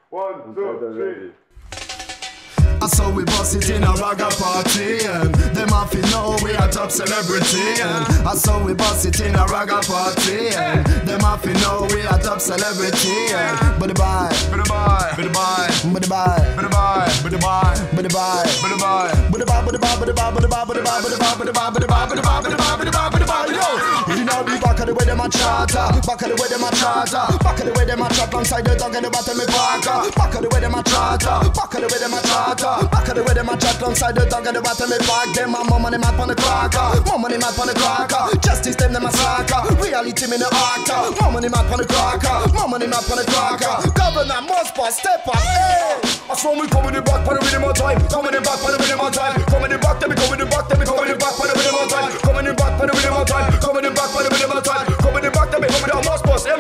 1, 2, 3. I saw we bust it in a ragga party, and them have to know we a top celebrity. And I saw we bust it in a ragga party, and them have to know we a top celebrity. But the bye, but the bye, but the bye, but the bye, but the bye, but the bye, but the bye, but the bye, but the bye, but the bye, but the bye, but the bye, but the bye, but the bye, but the bye, but the bye, but the bye, but the bye, but the bye, but the bye, yo. You know the back of the way them a charter, back of the way them a charter, back of the way them a chat alongside the dog and the bottom of Parker, back of the way them a charter, back of the way them a charter. Back of the way them a chat alongside the dog and the bottom of park. Them a more money mad on the cracker, more money mad on the cracker. Justice them a sucker, reality me the actor. More money mad on the cracker, more money mad on the cracker. Governor must pass step up, hey. I saw me coming in the back for the rhythm of time, coming in back for the rhythm of time, coming in back, coming in back, coming in back for the rhythm of time, coming in back for the rhythm of time, coming in back for the rhythm of time, coming in back, coming in must pass, yeah.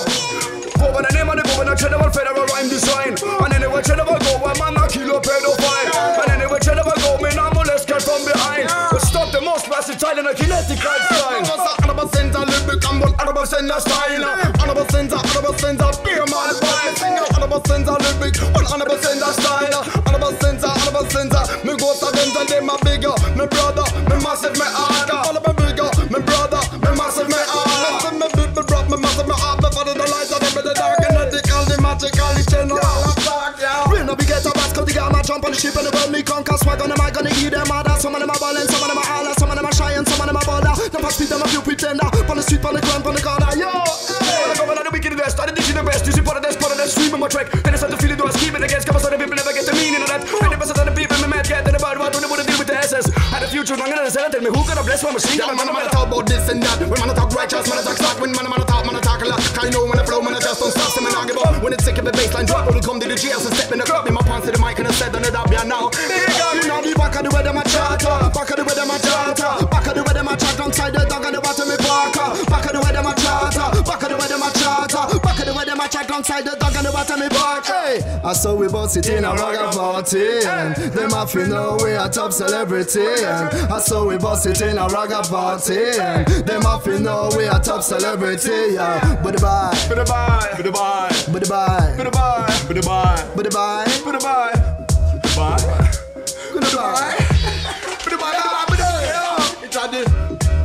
Go by the name of the governor, general federal rhyme design. And anyway, general go, one man a kilo pedophile. And anyway, general go, me now molest girl from behind. But stop the most versatile in a kinetical style. Another center, lyric and one another center style. Another center, beer man style. Another center, lyric, one another center style. Another center, me go to them and them a bigger. Me brother, me massive, me harder. All of me bigger, me brother, me massive, me harder. Me big, me brother, me massive, me harder. For the light of them. The dark kinetical, the magical, the general attack, yeah. Real no be get a bass, cause the gamma jump on the ship and the world me conquer. Swag on them, I gonna eat them harder. Some of them are ballin', some of them are holler, some of them are shy and some of them are baller. Them pass speed, them a few pretender. On the street, on the ground, on the corner, yo. When I go on the wicked best, I did the best. You see part of that, scream on my track. Then I start to feel it, do I keep it against. Come on, so the people never get the meaning of that. 20% of the people, me mad, get to the bad, what do they wanna deal with the SS? Had a future, I'm gonna sell it, tell me who gonna bless my machine. Yeah, man, I'm talk about this and that. When man talk righteous, man talk slack. When man talk a lot. I know when I flow, man I just don't stop. So man I give up. When it's sick of the baseline drop, when we come to the GS and step in the club. In my pants to the mic and I said on the dub, yeah now. You know the back of the way them a charter, back of the way them a charter, back of the way them a chat alongside the dog and the bottom of Parker, back of the way them a charter, back of the way them a charter, back of the way them a chat alongside the dog and the bottom of Parker. Hey, I saw we bust it in a ragga party, and them have to know we a top celebrity. And I saw we bust it in a ragga party, and them have to know we a top celebrity. Yeah, but the bye, but the bye, but the bye, but the bye, but the bye, but the bye, but the bye, but the bye, but the bye, but the bye, but the bye, but the bye. It's a dip.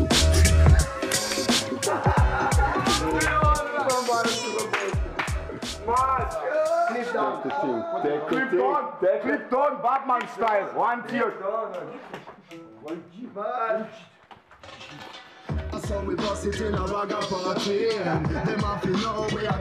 Clip down, Batman style. 1 2. I saw we bust it in a ragga party, and them have to know we are